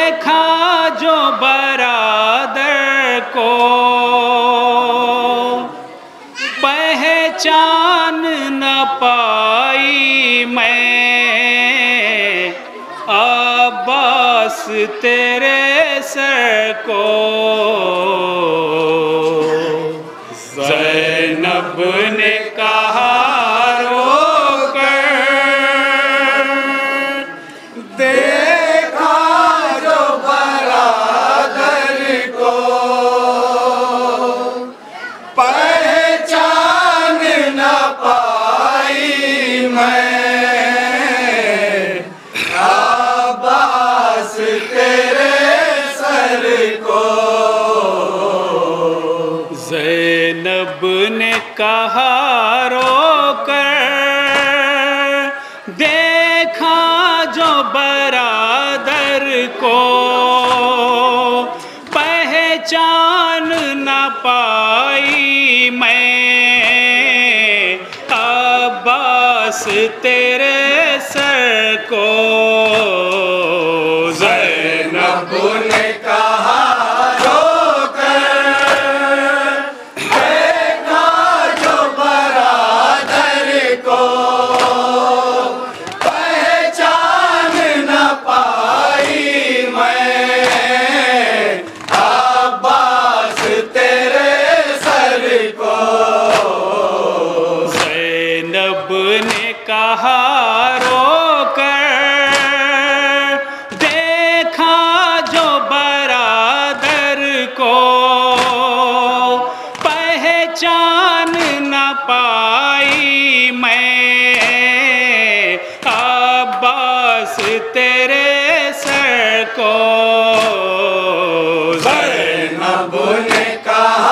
देखा जो बरादर को पहचान न पाई मैं, अब्बास तेरे सर को। ज़ैनब ने कहा रोकर, देखा जो बरादर को पहचान न पाई मैं, अब्बास तेरे सर को। ज़ैनब ने कहा रोकर, देखा जो बरादर को पहचान न पाई मैं, अब्बास तेरे सर को। ज़ैनब ने कहा कहा रोकर, देखा जो बरादर को पहचान न पाई मैं, अब्बास तेरे सर को। ज़ैनब ने कहा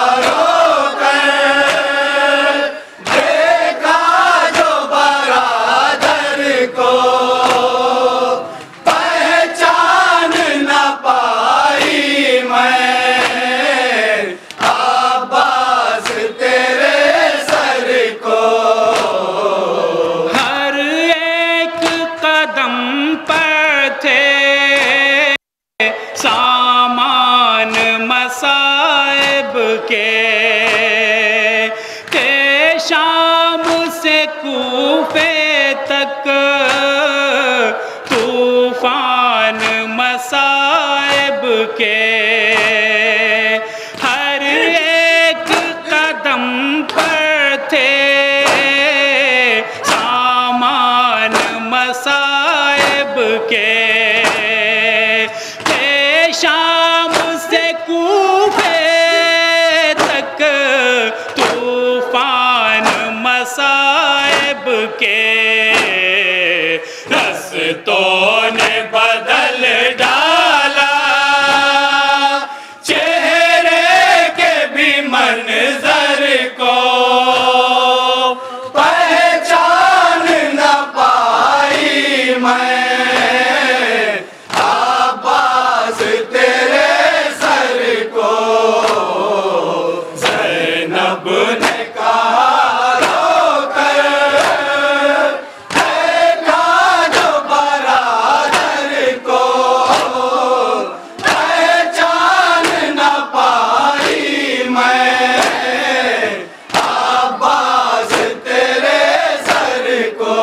सामान मसाइब के शाम से कूफे तक तूफान मसाइब के। हर एक कदम पर थे सामान मसाइब के, शाम से कूफे तक तूफान मसाइब के। रस्तों ने बदल डाला चेहरे के भी मंजर को, पहचान न पाई मैं, ज़ैनब ने कहा रोकर, देखा जो बरादर को पहचान न पाई मैं, अब्बास तेरे सर को।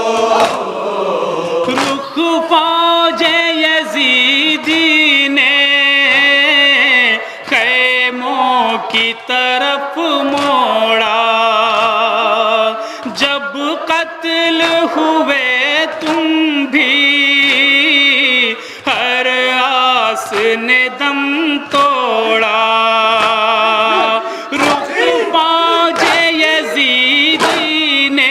रुख फौजे यजीदी ने खैमों की तरफ मोड़ा, जब कत्ल हुए तुम भी हर आस ने दम तोड़ा। रुख फौजे यजीदी ने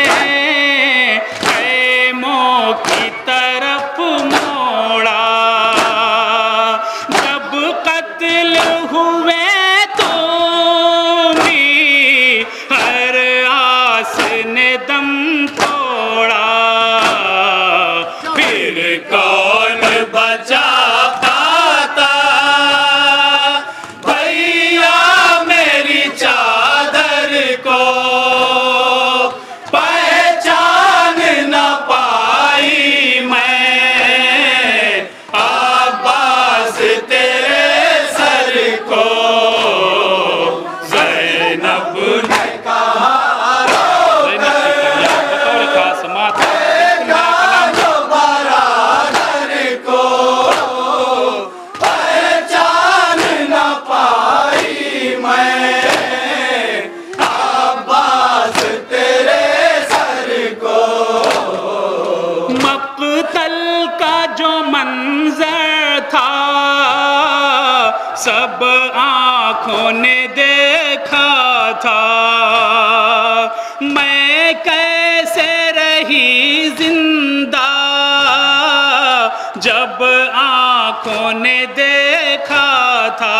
खैमों की तरफ मोड़ा, जब कत्ल हुए तो भी हर आस ने दम तोड़ा। फिर कौन बचा पाता भाई सब आँखों ने देखा था। मैं कैसे रही जिंदा जब आँखों ने देखा था।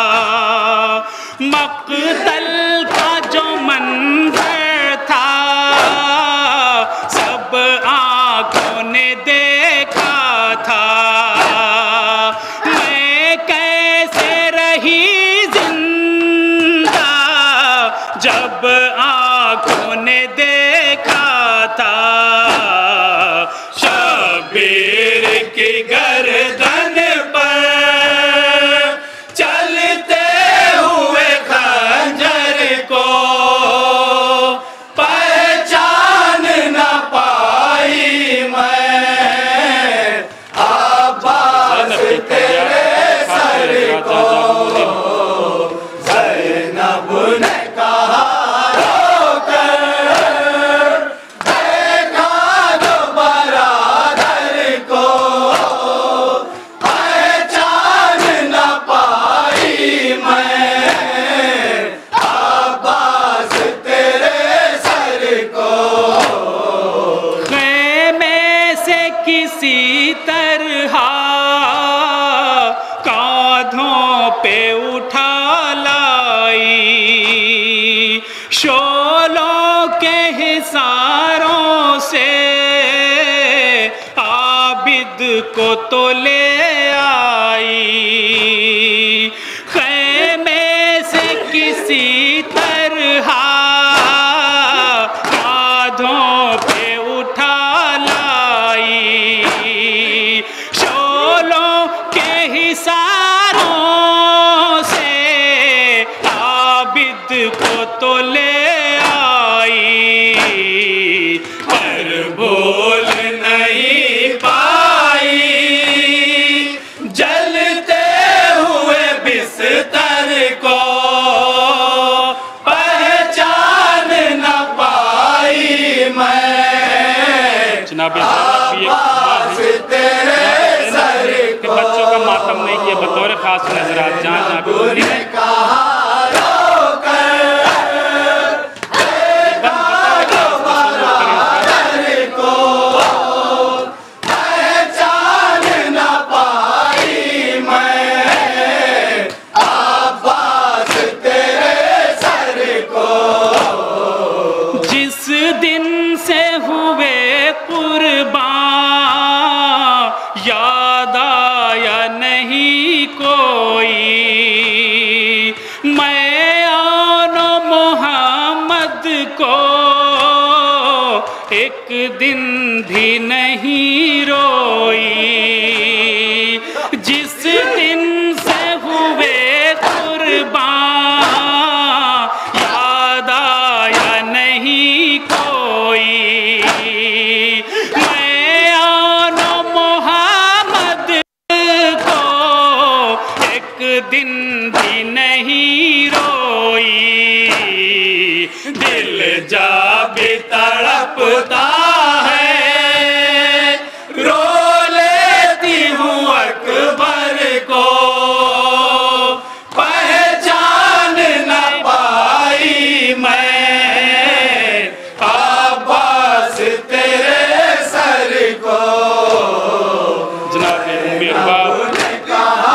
मक़तल का जो मंज़र था सब आँखों ने देखा था। मैं कैसे रही जिंदा जब आँखों ने देखा था। शबीर की गर्दन पर चलते हुए खंजर को पहचान न पाई मैं, अब्बास तेरे सर को। ज़ैनब ने कहा रोकर, देखा जो बरादर को, पहचान न पाई मैं, अब्बास तेरे सर को। खेमे से किसी तरह कांधों पे उठा लाई, शोलों के हिसारों से आबिद को तो ले आई। खेमे से किसी तरह कांधों पे उठा लाई, शोलों के हिसारों से आबिद को तो ले आई। पर बोल नहीं पाई जलते हुए बिस्तर को, पहचान न पाई मैं, अब्बास तेरे सर को। बच्चों का मातम नहीं किया बतौर खास नजरात जहाँ जहाँ भी ने कहा रोकर, देखा जो बरादर को, पहचान न पाई मैं, अब्बास तेरे सर को। जिस दिन से हुए कुर्बान याद आया नहीं कोई। मैं आनो मोहम्मद को एक दिन भी नहीं रोई। जिस दिन से हुए कुर्बान याद आया नहीं कोई। मैं आनो मोहम्मद को एक दिन भी नहीं रोई। दिल जा भी तड़पता है, रो लेती हूँ अकबर को, पहचान न पाई मैं, अब्बास तेरे सर को। जनाब उम्मीर बाप ने कहा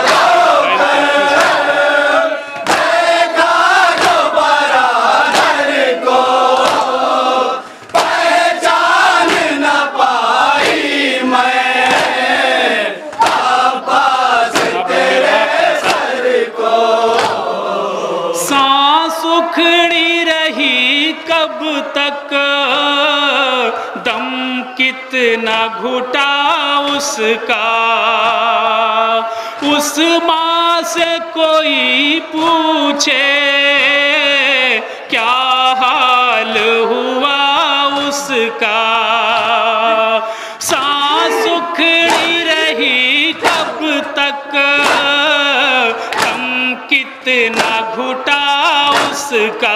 देखा जो बरादर को, पहचान न पाई मैं, अब्बास तेरे सर को। सांस उखड़ी रही कब तक, दम कितना घुटा उसका। उस माँ से कोई पूछे क्या हाल हुआ उसका। सांस उखड़ी रही कब तक, दम कितना घुटा उसका।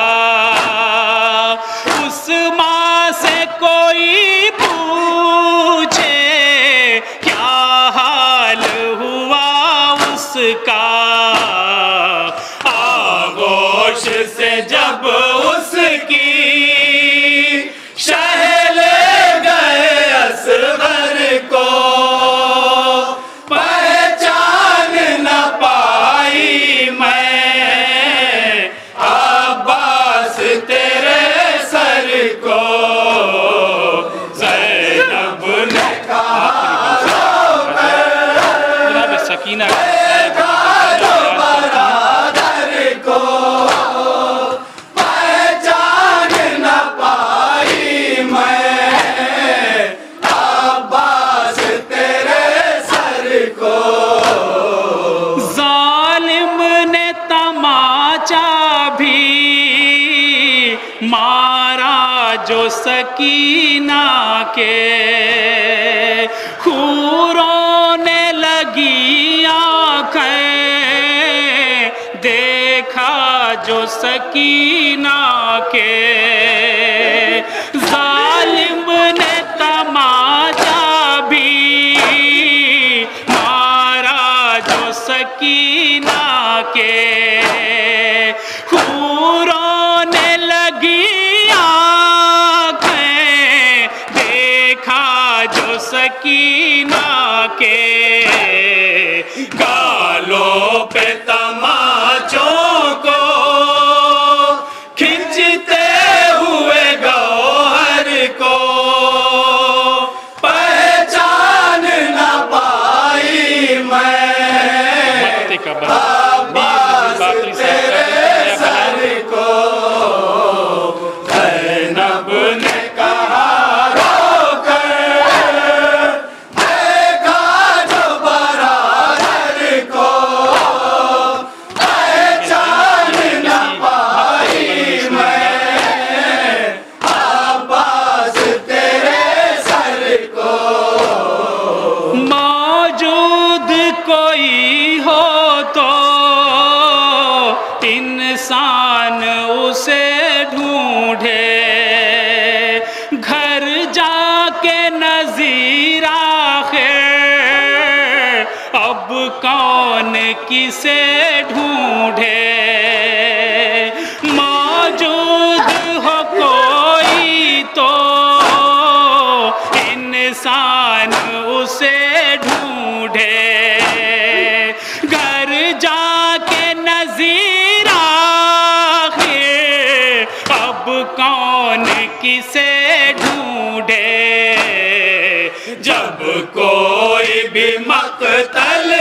उस माँ से कोई पूछे क्या हाल हुआ उसका। जोश से जब उसकी शह ले गए असगर को, पहचान न पाई मैं अब्बास तेरे सर को। ज़ैनब ने कहा सकीना मारा जो सकीना के, खूरों ने लगी आँखें, देखा जो सकीना के। जालिम ने तमाचा भी मारा जो सकीना के, खूरों ने लगी आँखें, देखा जो सकीना के। गालों पे तमाचों को खींचते हुए गौहर को, पहचान न पाई मैं अब्बास तेरे सर को। ज़ैनब ने कहा रोकर, देखा जो बरादर को, पहचान न पाई मैं अब्बास तेरे सर को। मौजूद कोई हो तो इंसान उसे ढूंढे, घर जाके नज़ीर आखिर अब कौन किसे ढूंढे। मौजूद हो कोई तो इंसान उसे ढूंढे, घर जाके नज़ीर आखिर अब कौन किसे ढूंढे। जब कोई भी मक़तल